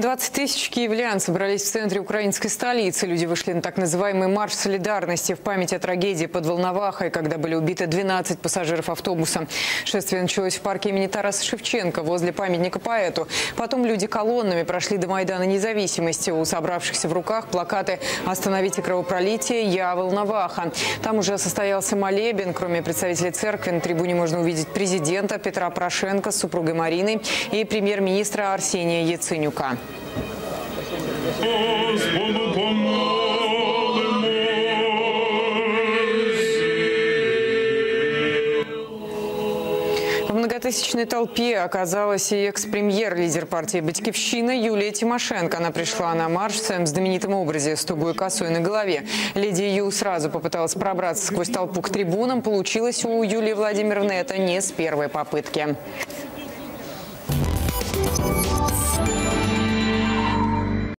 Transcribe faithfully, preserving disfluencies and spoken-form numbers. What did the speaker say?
двадцать тысяч киевлян собрались в центре украинской столицы. Люди вышли на так называемый марш солидарности в память о трагедии под Волновахой, когда были убиты двенадцать пассажиров автобуса. Шествие началось в парке имени Тараса Шевченко возле памятника поэту. Потом люди колоннами прошли до Майдана Независимости. У собравшихся в руках плакаты «Остановите кровопролитие, я Волноваха». Там уже состоялся молебен. Кроме представителей церкви, на трибуне можно увидеть президента Петра Порошенко с супругой Мариной и премьер-министра Арсения Яценюка. В многотысячной толпе оказалась и экс-премьер, лидер партии «Батькивщина» Юлия Тимошенко. Она пришла на марш в своем знаменитом образе с тугой косой на голове. Леди Ю сразу попыталась пробраться сквозь толпу к трибунам. Получилось у Юлии Владимировны это не с первой попытки.